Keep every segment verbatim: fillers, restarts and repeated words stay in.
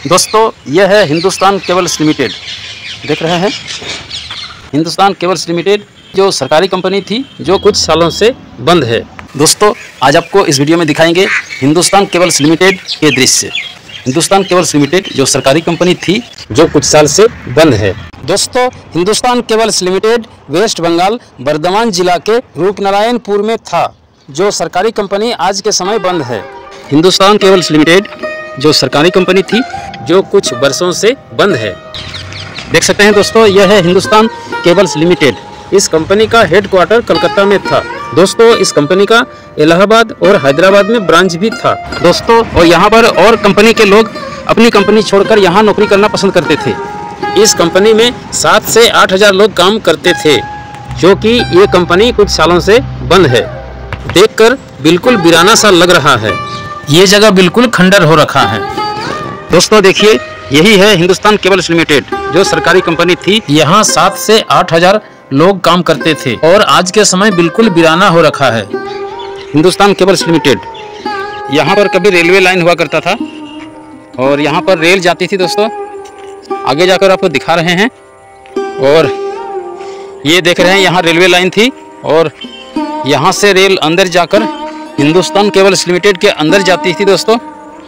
दोस्तों यह है हिंदुस्तान केबल्स लिमिटेड, देख रहे हैं। हिंदुस्तान केबल्स लिमिटेड जो सरकारी कंपनी थी जो कुछ सालों से बंद है। दोस्तों आज आपको इस वीडियो में दिखाएंगे हिंदुस्तान केबल्स लिमिटेड के दृश्य। हिंदुस्तान केबल्स लिमिटेड जो सरकारी कंपनी थी जो कुछ साल से बंद है। दोस्तों Hindustan Cables Limited West Bengal Bardhaman जिला के रूपनारायणपुर में था, जो सरकारी कंपनी आज के समय बंद है। हिंदुस्तान केबल्स लिमिटेड जो सरकारी कंपनी थी जो कुछ वर्षों से बंद है। देख सकते हैं दोस्तों, यह है हिंदुस्तान केबल्स लिमिटेड। इस कंपनी का हेडक्वार्टर कलकत्ता में था। दोस्तों इस कंपनी का इलाहाबाद और हैदराबाद में ब्रांच भी था। दोस्तों और यहाँ पर और कंपनी के लोग अपनी कंपनी छोड़कर यहाँ नौकरी करना पसंद करते थे। इस कंपनी में सात से आठ हजार लोग काम करते थे, जो कि ये कंपनी कुछ सालों से बंद है। देखकर बिल्कुल वीराना सा लग रहा है। ये जगह बिल्कुल खंडर हो रखा है। दोस्तों देखिए, यही है हिंदुस्तान केबल्स लिमिटेड जो सरकारी कंपनी थी। यहाँ सात से आठ हजार लोग काम करते थे और आज के समय बिल्कुल वीराना हो रखा है। हिंदुस्तान केबल्स लिमिटेड, यहाँ पर कभी रेलवे लाइन हुआ करता था और यहाँ पर रेल जाती थी। दोस्तों आगे जाकर आपको दिखा रहे हैं, और ये देख रहे हैं यहाँ रेलवे लाइन थी और यहाँ से रेल अंदर जाकर हिंदुस्तान केबल्स लिमिटेड के अंदर जाती थी। दोस्तों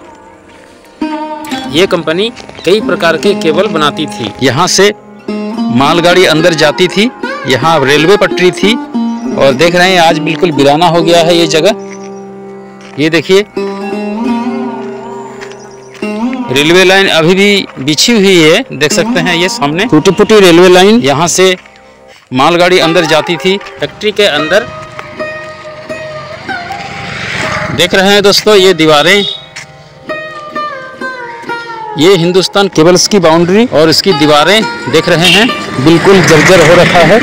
ये कंपनी कई प्रकार के केबल बनाती थी। यहाँ से मालगाड़ी अंदर जाती थी, यहाँ रेलवे पटरी थी, और देख रहे हैं आज बिल्कुल वीराना हो गया है ये जगह। ये देखिए रेलवे लाइन अभी भी बिछी हुई है, देख सकते हैं ये सामने टूटी फूटी रेलवे लाइन। यहाँ से मालगाड़ी अंदर जाती थी फैक्ट्री के अंदर। देख रहे हैं दोस्तों ये दीवारें, ये हिंदुस्तान केबल्स की बाउंड्री और इसकी दीवारें देख रहे हैं बिल्कुल जर्जर हो रखा है।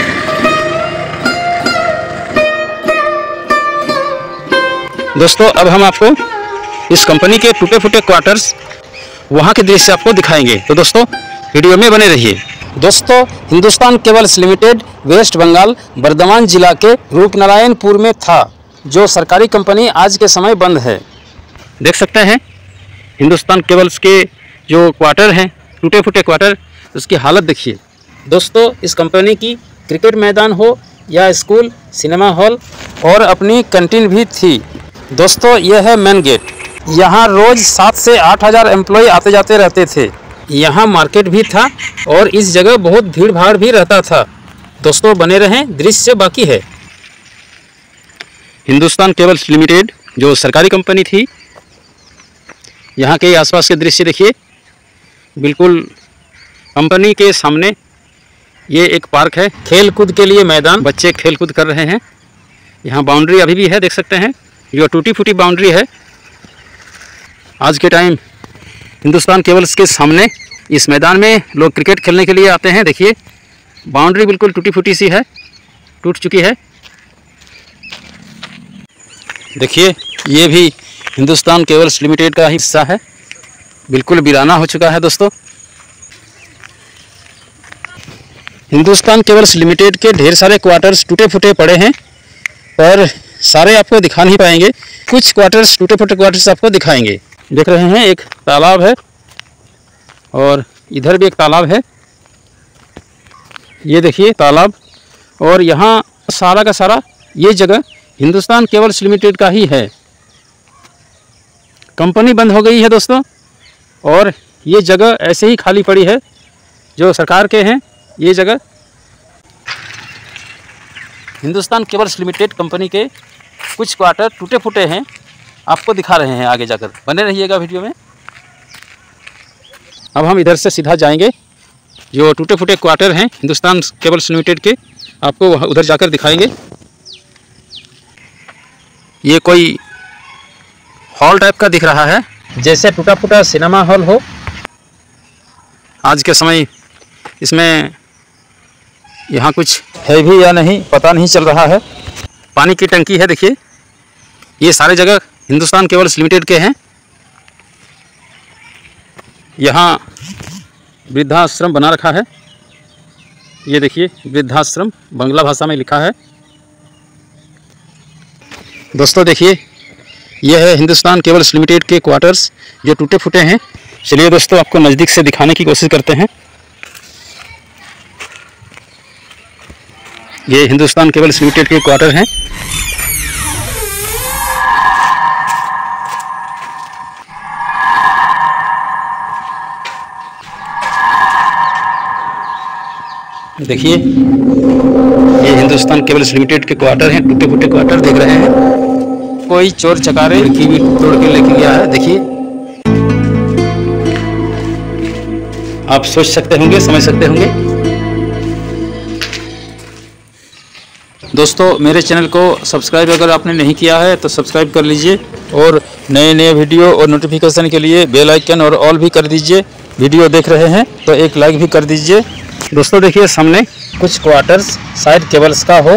दोस्तों अब हम आपको इस कंपनी के टूटे फूटे क्वार्टर्स वहां के दृश्य आपको दिखाएंगे, तो दोस्तों वीडियो में बने रहिए। दोस्तों Hindustan Cables Limited West Bengal Bardhaman जिला के रूपनारायणपुर में था, जो सरकारी कंपनी आज के समय बंद है। देख सकते हैं हिंदुस्तान केबल्स के जो क्वार्टर हैं, टूटे फूटे क्वार्टर, उसकी हालत देखिए। दोस्तों इस कंपनी की क्रिकेट मैदान हो या स्कूल, सिनेमा हॉल और अपनी कैंटीन भी थी। दोस्तों यह है मेन गेट। यहाँ रोज सात से आठ हजार एम्प्लॉय आते जाते रहते थे। यहाँ मार्केट भी था और इस जगह बहुत भीड़ भाड़ भी रहता था। दोस्तों बने रहें, दृश्य बाकी है। हिंदुस्तान केबल्स लिमिटेड जो सरकारी कंपनी थी, यहाँ के आसपास के दृश्य देखिए। बिल्कुल कंपनी के सामने ये एक पार्क है, खेल कूद के लिए मैदान, बच्चे खेल कूद कर रहे हैं। यहाँ बाउंड्री अभी भी है, देख सकते हैं जो टूटी फूटी बाउंड्री है। आज के टाइम हिंदुस्तान केबल्स के सामने इस मैदान में लोग क्रिकेट खेलने के लिए आते हैं। देखिए बाउंड्री बिल्कुल टूटी फूटी सी है, टूट चुकी है। देखिए ये भी हिंदुस्तान केबल्स लिमिटेड का हिस्सा है, बिल्कुल वीराना हो चुका है। दोस्तों हिंदुस्तान केबल्स लिमिटेड के ढेर सारे क्वार्टर्स टूटे फूटे पड़े हैं, पर सारे आपको दिखा नहीं पाएंगे। कुछ क्वार्टर्स, टूटे फूटे क्वार्टर्स आपको दिखाएंगे। देख रहे हैं एक तालाब है और इधर भी एक तालाब है। ये देखिए तालाब, और यहाँ सारा का सारा ये जगह हिंदुस्तान केबल्स लिमिटेड का ही है। कंपनी बंद हो गई है दोस्तों, और ये जगह ऐसे ही खाली पड़ी है जो सरकार के हैं। ये जगह हिंदुस्तान केबल्स लिमिटेड कंपनी के कुछ क्वार्टर टूटे फूटे हैं, आपको दिखा रहे हैं। आगे जाकर बने रहिएगा वीडियो में। अब हम इधर से सीधा जाएंगे, जो टूटे फूटे क्वार्टर हैं हिंदुस्तान केबल्स लिमिटेड के, आपको उधर जाकर दिखाएंगे। ये कोई हॉल टाइप का दिख रहा है, जैसे टूटा फूटा सिनेमा हॉल हो। आज के समय इसमें यहाँ कुछ है भी या नहीं पता नहीं चल रहा है। पानी की टंकी है, देखिए ये सारे जगह हिंदुस्तान केबल्स लिमिटेड के हैं। यहाँ वृद्धाश्रम बना रखा है, ये देखिए वृद्धाश्रम बांग्ला भाषा में लिखा है। दोस्तों देखिए यह है हिंदुस्तान केबल्स लिमिटेड के क्वार्टर्स जो टूटे फूटे हैं। चलिए दोस्तों, आपको नज़दीक से दिखाने की कोशिश करते हैं। ये हिंदुस्तान केबल्स लिमिटेड के क्वार्टर हैं। देखिए, ये हिंदुस्तान केबल्स लिमिटेड के क्वार्टर हैं। टूटे फूटे क्वार्टर देख रहे हैं। कोई चोर चकारे खिड़की भी तोड़ के लेके गया है। देखिए, आप सोच सकते होंगे, समझ सकते होंगे। दोस्तों, मेरे चैनल को सब्सक्राइब अगर आपने नहीं किया है तो सब्सक्राइब कर लीजिए, और नए नए वीडियो और नोटिफिकेशन के लिए बेल आइकन और ऑल भी कर दीजिए। वीडियो देख रहे हैं तो एक लाइक भी कर दीजिए। दोस्तों देखिए, सामने कुछ क्वार्टर्स शायद केबल्स का हो।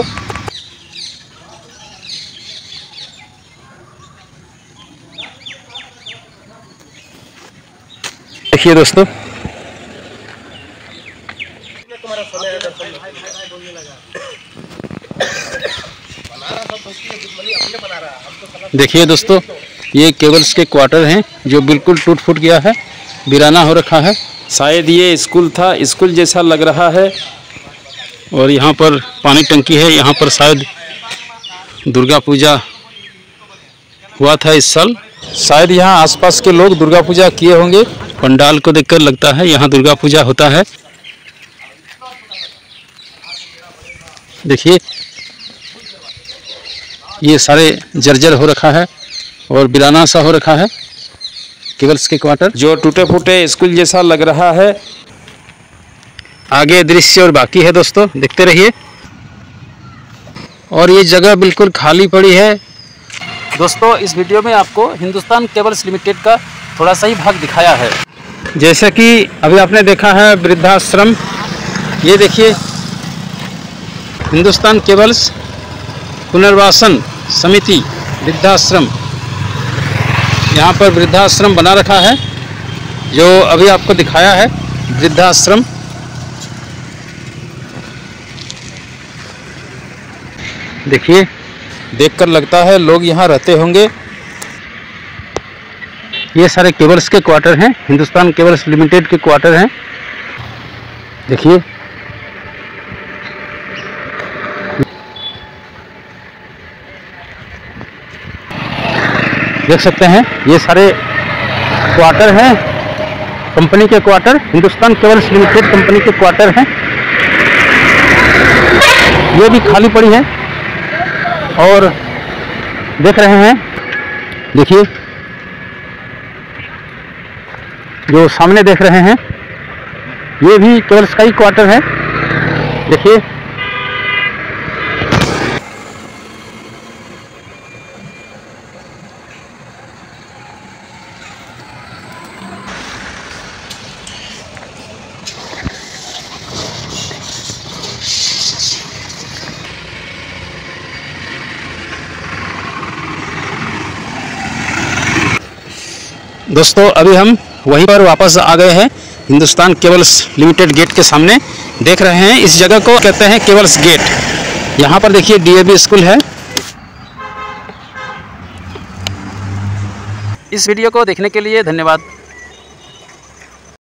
देखिए दोस्तों, देखिए दोस्तों, ये केबल्स के क्वार्टर हैं जो बिल्कुल टूट फूट गया है, वीराना हो रखा है। शायद ये स्कूल था, स्कूल जैसा लग रहा है। और यहाँ पर पानी टंकी है। यहाँ पर शायद दुर्गा पूजा हुआ था इस साल। शायद यहाँ आसपास के लोग दुर्गा पूजा किए होंगे। पंडाल को देखकर लगता है यहाँ दुर्गा पूजा होता है। देखिए, ये सारे जर्जर हो रखा है और वीराना सा हो रखा है केबल्स के क्वार्टर, जो टूटे फूटे स्कूल जैसा लग रहा है। आगे दृश्य और बाकी है दोस्तों, देखते रहिए। और ये जगह बिल्कुल खाली पड़ी है। दोस्तों, इस वीडियो में आपको हिंदुस्तान केबल्स लिमिटेड का थोड़ा सा ही भाग दिखाया है। जैसा कि अभी आपने देखा है वृद्धाश्रम, ये देखिए हिंदुस्तान केबल्स पुनर्वासन समिति वृद्धाश्रम। यहाँ पर वृद्धाश्रम बना रखा है, जो अभी आपको दिखाया है वृद्धाश्रम। देखिए, देखकर लगता है लोग यहाँ रहते होंगे। ये सारे केबल्स के क्वार्टर हैं, हिंदुस्तान केबल्स लिमिटेड के क्वार्टर हैं। देखिए, देख सकते हैं ये सारे क्वार्टर हैं, कंपनी के quarter, Hindustan Cables Limited company के क्वार्टर हैं। ये भी खाली पड़ी है और देख रहे हैं। देखिए, जो सामने देख रहे हैं ये भी केबल्स का ही क्वार्टर है। देखिए, दोस्तों अभी हम वहीं पर वापस आ गए हैं, हिंदुस्तान केबल्स लिमिटेड गेट के सामने। देख रहे हैं इस जगह को कहते हैं केबल्स गेट। यहाँ पर देखिए डीएवी स्कूल है। इस वीडियो को देखने के लिए धन्यवाद।